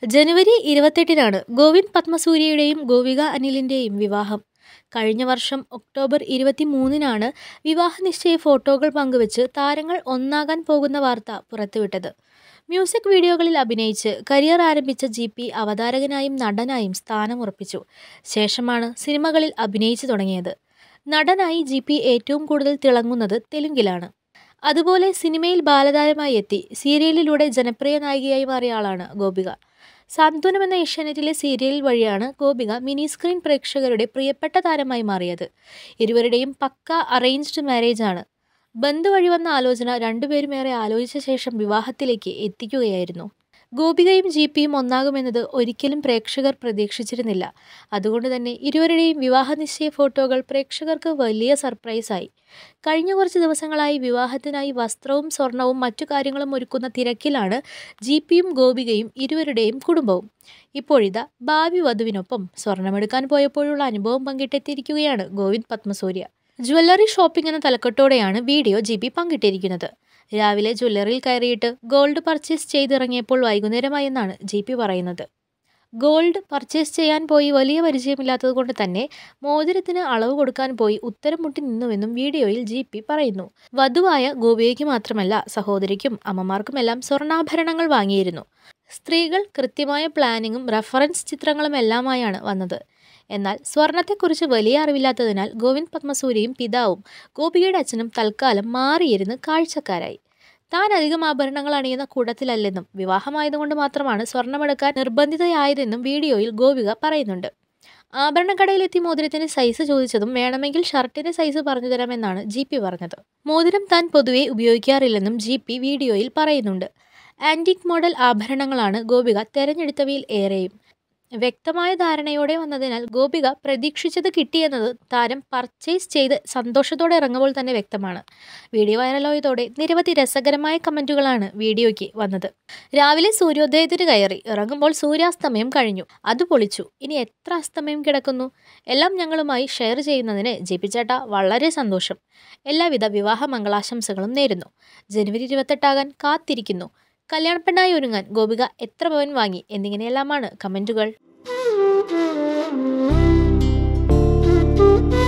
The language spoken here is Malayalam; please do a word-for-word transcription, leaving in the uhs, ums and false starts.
ജനുവരി ഇരുപത്തെട്ടിനാണ് ഗോവിന്ദ് പത്മസൂര്യയുടെയും ഗോപിക അനിലിൻ്റെയും വിവാഹം. കഴിഞ്ഞ വർഷം ഒക്ടോബർ ഇരുപത്തിമൂന്നിനാണ് വിവാഹ നിശ്ചയ ഫോട്ടോകൾ പങ്കുവച്ച് താരങ്ങൾ ഒന്നാകാൻ പോകുന്ന വാർത്ത പുറത്തുവിട്ടത്. മ്യൂസിക് വീഡിയോകളിൽ അഭിനയിച്ച് കരിയർ ആരംഭിച്ച ജി പി അവതാരകനായും നടനായും സ്ഥാനമുറപ്പിച്ചു. ശേഷമാണ് സിനിമകളിൽ അഭിനയിച്ചു തുടങ്ങിയത്. നടനായി ജി പി ഏറ്റവും കൂടുതൽ തിളങ്ങുന്നത് തെലുങ്കിലാണ്. അതുപോലെ സിനിമയിൽ ബാലതാരമായി എത്തി സീരിയലിലൂടെ ജനപ്രിയ നായികയായി മാറിയ ആളാണ് ഗോപിക. സാന്ത്വനം എന്ന ഏഷ്യാനെറ്റിലെ സീരിയൽ വഴിയാണ് ഗോപിക മിനി സ്ക്രീൻ പ്രേക്ഷകരുടെ പ്രിയപ്പെട്ട താരമായി മാറിയത്. ഇരുവരുടെയും പക്ക അറേഞ്ച്ഡ് മാരേജ് ആണ്. ബന്ധു വഴി വന്ന ആലോചന രണ്ടുപേരും ഏറെ ആലോചിച്ച ശേഷം വിവാഹത്തിലേക്ക് എത്തിക്കുകയായിരുന്നു. ഗോപികയും ജി പിയും ഒന്നാകുമെന്നത് ഒരിക്കലും പ്രേക്ഷകർ പ്രതീക്ഷിച്ചിരുന്നില്ല. അതുകൊണ്ട് തന്നെ ഇരുവരുടെയും വിവാഹ നിശ്ചയ ഫോട്ടോകൾ പ്രേക്ഷകർക്ക് വലിയ സർപ്രൈസായി. കഴിഞ്ഞ കുറച്ച് ദിവസങ്ങളായി വിവാഹത്തിനായി വസ്ത്രവും സ്വർണവും മറ്റു കാര്യങ്ങളും ഒരുക്കുന്ന തിരക്കിലാണ് ജി പിയും ഗോപികയും ഇരുവരുടെയും കുടുംബവും. ഇപ്പോഴിതാ ഭാവി വധുവിനൊപ്പം സ്വർണമെടുക്കാൻ പോയപ്പോഴുള്ള അനുഭവം പങ്കിട്ടെത്തിയിരിക്കുകയാണ് ഗോവിന്ദ് പത്മസൂര്യ. ജ്വല്ലറി ഷോപ്പിംഗ് എന്ന തലക്കെട്ടോടെയാണ് വീഡിയോ ജി പി പങ്കിട്ടിരിക്കുന്നത്. രാവിലെ ജ്വല്ലറിയിൽ കയറിയിട്ട് ഗോൾഡ് പർച്ചേസ് ചെയ്തിറങ്ങിയപ്പോൾ വൈകുന്നേരമായെന്നാണ് ജി പി പറയുന്നത്. ഗോൾഡ് പർച്ചേസ് ചെയ്യാൻ പോയി വലിയ പരിചയമില്ലാത്തത് കൊണ്ട് തന്നെ മോതിരത്തിന് അളവ് കൊടുക്കാൻ പോയി ഉത്തരം മുട്ടി നിന്നുവെന്നും വീഡിയോയിൽ ജി പി പറയുന്നു. വധുവായ ഗോപികയ്ക്ക് മാത്രമല്ല സഹോദരിക്കും അമ്മമാർക്കുമെല്ലാം സ്വർണ്ണാഭരണങ്ങൾ വാങ്ങിയിരുന്നു. സ്ത്രീകൾ കൃത്യമായ പ്ലാനിങ്ങും റഫറൻസ് ചിത്രങ്ങളും എല്ലാമായാണ് വന്നത്. എന്നാൽ സ്വർണത്തെക്കുറിച്ച് വലിയ അറിവില്ലാത്തതിനാൽ ഗോവിന്ദ് പത്മസൂര്യയും പിതാവും ഗോപികയുടെ അച്ഛനും തൽക്കാലം മാറിയിരുന്ന് കാഴ്ചക്കാരായി. താൻ അധികം ആഭരണങ്ങൾ അണിയുന്ന കൂട്ടത്തിലല്ലെന്നും വിവാഹമായതുകൊണ്ട് മാത്രമാണ് സ്വർണമെടുക്കാൻ നിർബന്ധിതയായതെന്നും വീഡിയോയിൽ ഗോപിക പറയുന്നുണ്ട്. ആഭരണക്കടയിലെത്തി മോതിരത്തിന്റെ സൈസ് ചോദിച്ചതും വേണമെങ്കിൽ ഷർട്ടിന്റെ സൈസ് പറഞ്ഞു തരാമെന്നാണ് ജി പി പറഞ്ഞത്. മോതിരം താൻ പൊതുവെ ഉപയോഗിക്കാറില്ലെന്നും ജി പി വീഡിയോയിൽ പറയുന്നുണ്ട്. ആന്റിക് മോഡൽ ആഭരണങ്ങളാണ് ഗോപിക തെരഞ്ഞെടുത്തവയിൽ ഏറെയും. വ്യക്തമായ ധാരണയോടെ വന്നതിനാൽ ഗോപിക പ്രതീക്ഷിച്ചത് കിട്ടിയെന്നത് താരം പർച്ചേസ് ചെയ്ത് സന്തോഷത്തോടെ ഇറങ്ങുമ്പോൾ തന്നെ വ്യക്തമാണ്. വീഡിയോ വൈറലായതോടെ നിരവധി രസകരമായ കമന്റുകളാണ് വീഡിയോയ്ക്ക് വന്നത്. രാവിലെ സൂര്യോദയത്തിന് കയറി ഇറങ്ങുമ്പോൾ സൂര്യാസ്തമയം കഴിഞ്ഞു. അത് പൊളിച്ചു. ഇനി എത്ര അസ്തമയം കിടക്കുന്നു? എല്ലാം ഞങ്ങളുമായി ഷെയർ ചെയ്യുന്നതിന് ജി പി ചേട്ടാ വളരെ സന്തോഷം. എല്ലാവിധ വിവാഹ മംഗളാശംസകളും നേരുന്നു. ജനുവരി ഇരുപത്തെട്ടാകാൻ കാത്തിരിക്കുന്നു. കല്യാണപ്പെണ്ണായി ഒരുങ്ങാൻ ഗോപിക എത്ര പവൻ വാങ്ങി എന്നിങ്ങനെയെല്ലാമാണ് കമന്റുകൾ.